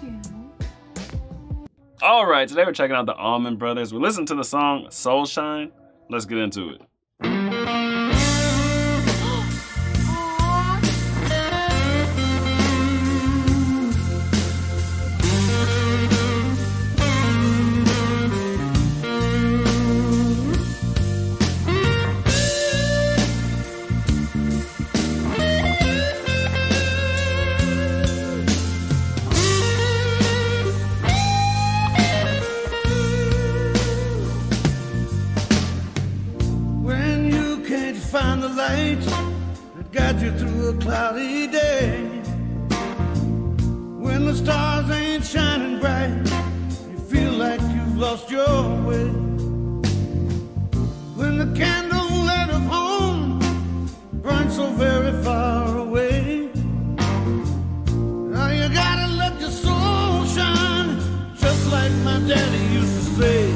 All right, today we're checking out the Allman Brothers. We listened to the song Soul Shine. Let's get into it. Find the light that guides you through a cloudy day. When the stars ain't shining bright, you feel like you've lost your way. When the candle light of home burns so very far away, now you gotta let your soul shine, just like my daddy used to say.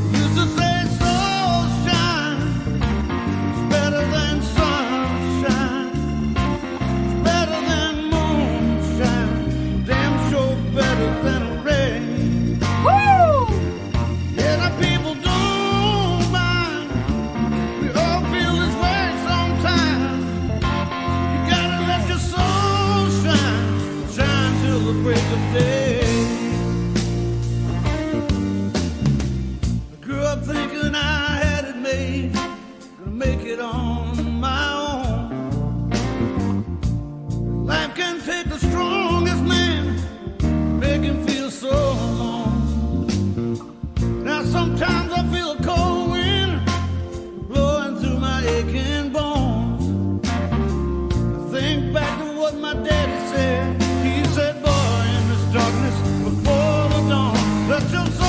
Thinking I had it made, gonna make it on my own. Life can take the strongest man, make him feel so alone. Now sometimes I feel a cold wind blowing through my aching bones. I think back to what my daddy said. He said, boy, in this darkness before the dawn, let your soul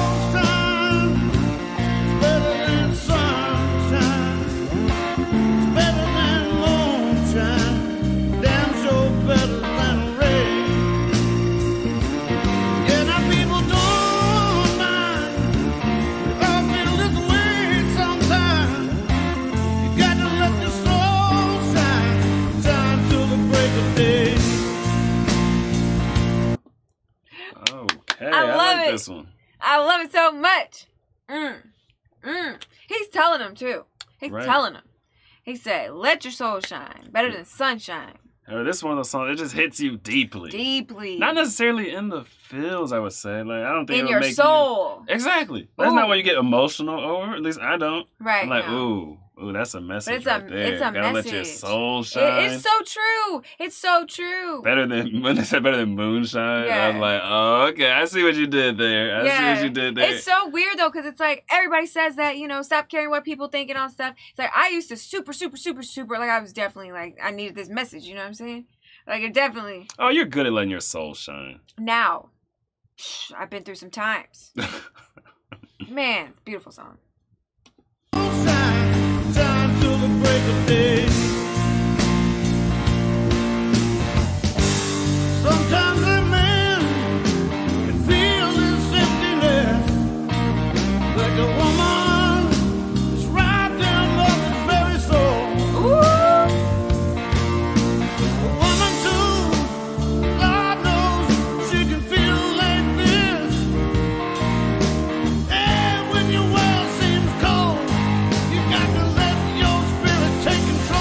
this one. I love it so much. He's telling them too. He's telling them. He said, let your soul shine. Better than sunshine. This one of the songs, it just hits you deeply. Deeply. Not necessarily in the feels, I would say. Like, I don't think in it'll your make soul. You... Exactly. That's not what you get emotional over. At least I don't. Right. I'm like, ooh, that's a message right there. It's a Gotta message. let your soul shine. It's so true. It's so true. Better than, when they said better than moonshine, I was like, oh, okay, I see what you did there. I see what you did there. It's so weird, though, because it's like, everybody says that, you know, stop caring what people think and all stuff. It's like, I used to super, like, I was definitely, like, I needed this message, you know what I'm saying? Like, it definitely... Oh, you're good at letting your soul shine. Now. I've been through some times. Man, beautiful song. Shine till the break of day. Sometimes a man can feel this emptiness, like a woman is wrapped in his very soul. A woman too, God knows she can feel like this. And when your world seems cold, you got to let your spirit take control.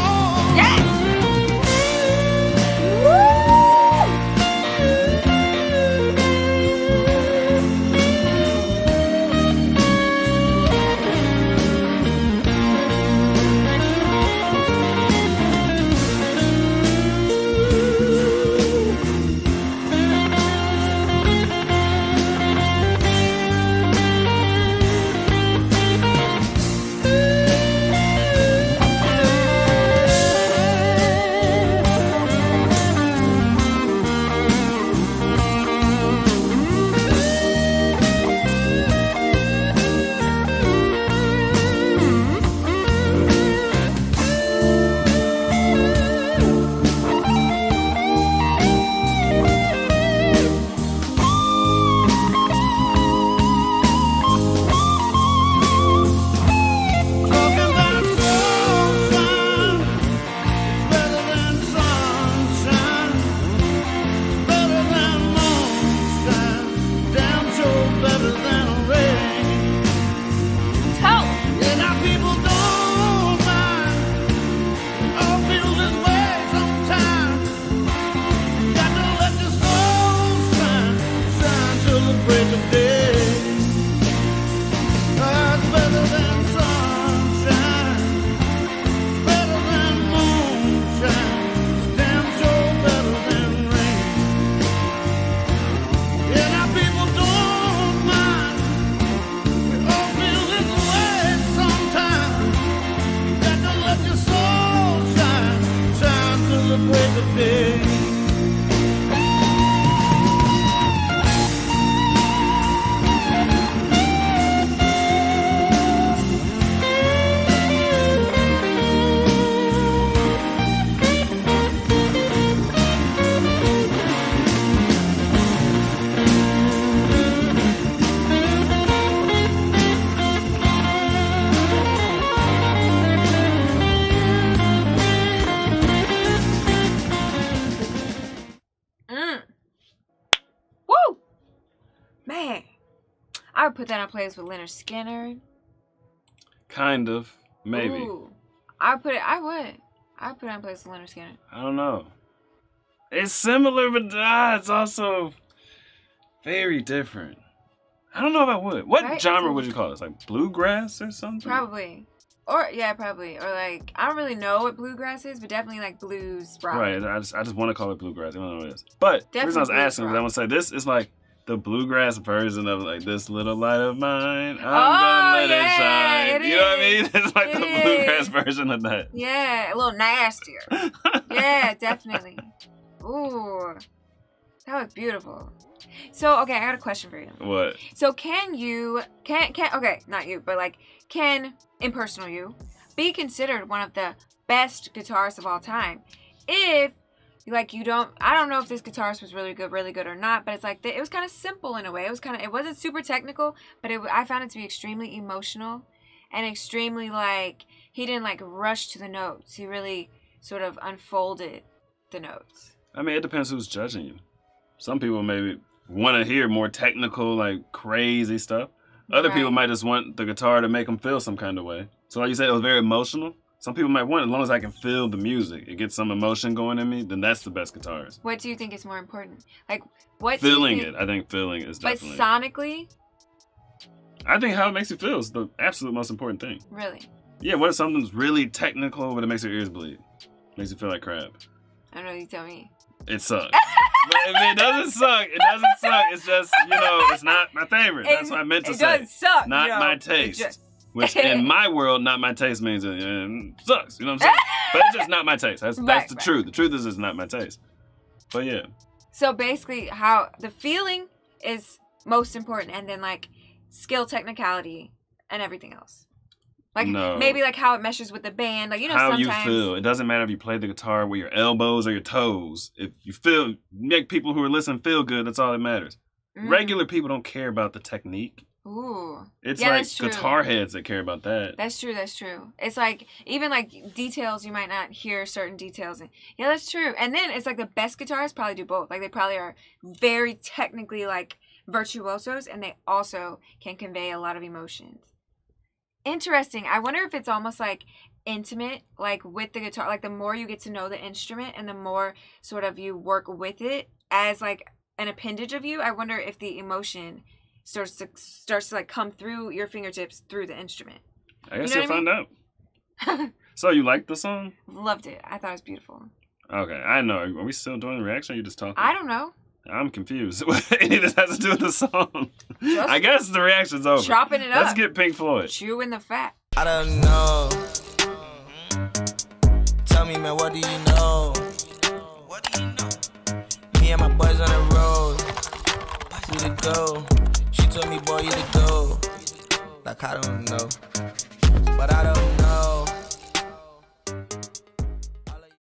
Man, I would put that on playlist with Leonard Skinner. Kind of. Maybe. Ooh. I would. I would put it on playlist with Leonard Skinner. I don't know. It's similar, but it's also very different. I don't know if I would. What Right? genre would you call this? Like bluegrass or something? Probably. Or yeah, probably. Or like I don't really know what bluegrass is, but definitely like blues rock. Right. I just want to call it bluegrass. I don't know what it is. But the reason I was Definitely asking is blues I want to say this is like the bluegrass version of like this little light of mine. I'm Oh, gonna let yeah, it shine. it You know what I is. mean? It's like It the is. bluegrass version of that. Yeah, a little nastier. Yeah, definitely. Ooh, that was beautiful. So okay, I got a question for you. What? So can okay, not you, but like can impersonal you be considered one of the best guitarists of all time if like you don't I don't know if this guitarist was really good or not, but it's like it was kind of simple in a way. It wasn't super technical, but I found it to be extremely emotional and extremely like he didn't like rush to the notes. He really sort of unfolded the notes. I mean, it depends who's judging you. Some people maybe want to hear more technical, like crazy stuff. Other people Right. might just want the guitar to make them feel some kind of way. So like you said, it was very emotional. Some people might want it, as long as I can feel the music, it gets some emotion going in me, then that's the best guitarist. What do you think is more important? Like what Feeling do you think, it. I think feeling is But definitely. sonically, I think how it makes you feel is the absolute most important thing. really. Yeah, what if something's really technical, but it makes your ears bleed? Makes you feel like crap. I don't know, you tell me. It sucks. But if it doesn't suck, it doesn't suck. It's just, it's not my favorite. That's what I meant to it say. does suck. Not you know? my It taste. just- Which in my world, not my taste means it sucks. You know what I'm saying? But it's just not my taste. That's Right, the right. truth. The truth is it's not my taste. But yeah. So basically, how the feeling is most important, and then like skill, technicality, and everything else. Like No. maybe like how it meshes with the band. Like How sometimes you feel. It doesn't matter if you play the guitar with your elbows or your toes. If you feel, make people who are listening feel good, that's all that matters. Mm. Regular people don't care about the technique. Ooh. It's Yeah, like that's true. guitar heads that care about that. That's true. That's true. It's like even like details you might not hear certain details in. Yeah, that's true. And then it's like the best guitarists probably do both. Like they probably are very technically like virtuosos, and they also can convey a lot of emotions. Interesting. I wonder if it's almost like intimate, like with the guitar. Like the more you get to know the instrument, and the more sort of you work with it as like an appendage of you. I wonder if the emotion starts to like come through your fingertips through the instrument. I guess You know you'll what I find out. So you like the song? Loved it. I thought it was beautiful. Okay, I know. Are we still doing the reaction? Or you just talking? I don't know. I'm confused. What any of this has to do with the song? Just I guess the reaction's over. chopping it up. Let's get Pink Floyd. Chewing the fat. I don't know. Tell me, man, what do you know? What do you know? Me and my boys on the road. We to go. She told me, boy, you to go. Like, I don't know. But I don't